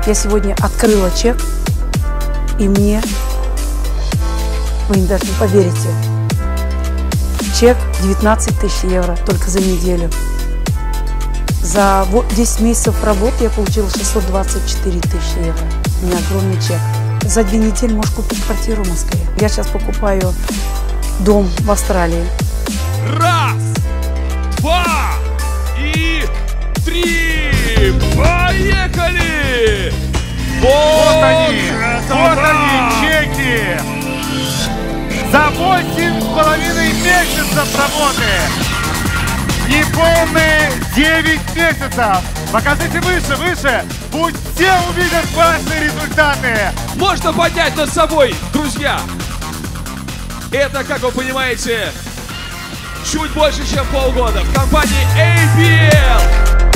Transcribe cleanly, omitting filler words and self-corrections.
Я сегодня открыла чек, и мне, вы даже не поверите, чек 19 тысяч евро только за неделю. За 10 месяцев работы я получила 624 тысячи евро. У меня огромный чек. За 2 недели можешь купить квартиру в Москве. Я сейчас покупаю дом в Австралии. Раз, два и три. Поехали! Вот они, чеки! За 8,5 месяцев работы! Неполные 9 месяцев! Покажите выше, выше! Пусть все увидят ваши результаты! Можно поднять над собой, друзья! Это, как вы понимаете, чуть больше, чем полгода в компании APL.